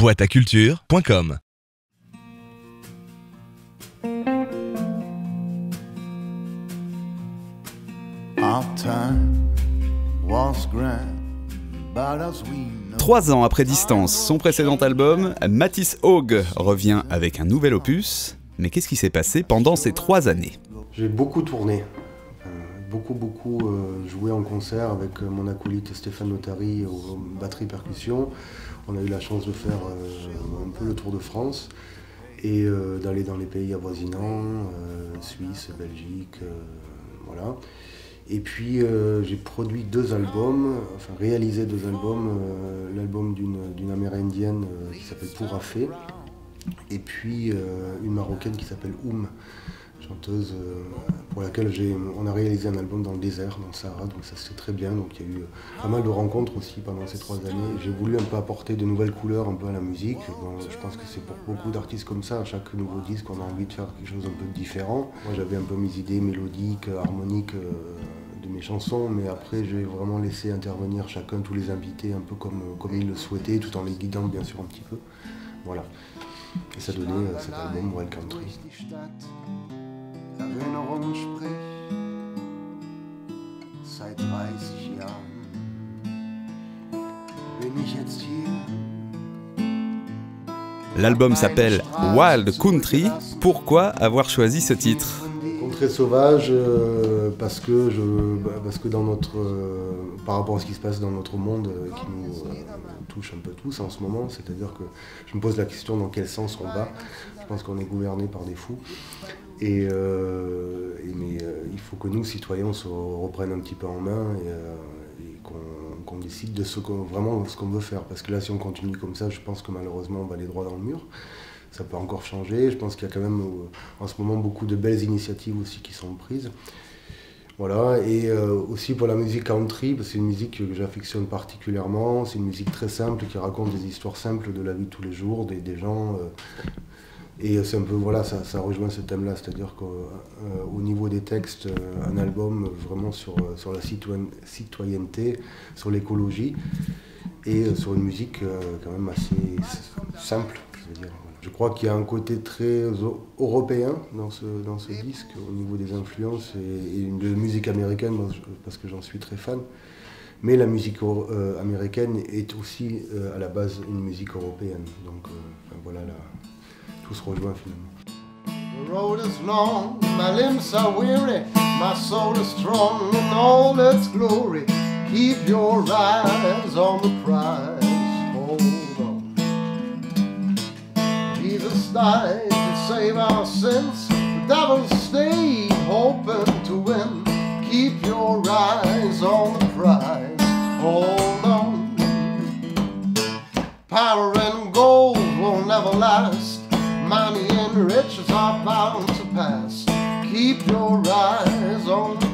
boîteaculture.com. Our time was grand, but as we know... 3 ans après Distance, son précédent album, Matisse Haug revient avec un nouvel opus. Mais qu'est-ce qui s'est passé pendant ces 3 années? J'ai beaucoup tourné, beaucoup joué en concert avec mon acolyte Stéphane Notary aux batteries percussions. On a eu la chance de faire un peu le tour de France et d'aller dans les pays avoisinants, Suisse, Belgique, voilà. Et puis j'ai produit 2 albums, enfin réalisé 2 albums, l'album d'une amérindienne qui s'appelle Pourafé, et puis une marocaine qui s'appelle Oum, chanteuse pour laquelle on a réalisé un album dans le désert, dans le Sahara, donc ça c'était très bien. Donc il y a eu pas mal de rencontres aussi pendant ces 3 années. J'ai voulu un peu apporter de nouvelles couleurs un peu à la musique. Bon, je pense que c'est pour beaucoup d'artistes comme ça, à chaque nouveau disque on a envie de faire quelque chose un peu différent. Moi j'avais un peu mes idées mélodiques, harmoniques de mes chansons, mais après j'ai vraiment laissé intervenir chacun, tous les invités, un peu comme ils le souhaitaient, tout en les guidant bien sûr un petit peu. Voilà. Et ça donnait cet album Wild Country. Erinnerung spricht seit 30 Jahren. Bin ich jetzt hier? L'album s'appelle Wild Country. Pourquoi avoir choisi ce titre? Contrée sauvage parce que dans notre, par rapport à ce qui se passe dans notre monde qui nous touche un peu tous en ce moment, c'est-à-dire que je me pose la question dans quel sens on va. Je pense qu'on est gouverné par des fous. Mais il faut que nous, citoyens, on se reprenne un petit peu en main et qu'on décide de vraiment ce qu'on veut faire. Parce que là, si on continue comme ça, je pense que malheureusement, on va aller droit dans le mur. Ça peut encore changer. Je pense qu'il y a quand même en ce moment beaucoup de belles initiatives aussi qui sont prises. Voilà, et aussi pour la musique country, parce que c'est une musique que j'affectionne particulièrement. C'est une musique très simple qui raconte des histoires simples de la vie de tous les jours, des gens. Et c'est un peu, voilà, ça rejoint ce thème-là, c'est-à-dire qu'au niveau des textes, un album vraiment sur la citoyenneté, sur l'écologie, et sur une musique quand même assez simple, je veux dire. Je crois qu'il y a un côté très européen dans ce disque, au niveau des influences, et de musique américaine, parce que j'en suis très fan. Mais la musique américaine est aussi à la base une musique européenne, donc voilà, tout se rejoint finalement. The road is long, my limbs are weary, my soul is strong in all its glory. Keep your eyes on the prize, hold on. Jesus died to save our sins, the devil stayed hoping to win. Keep your eyes on the prize, hold on. Power and gold will never last, money and riches are bound to pass. Keep your eyes on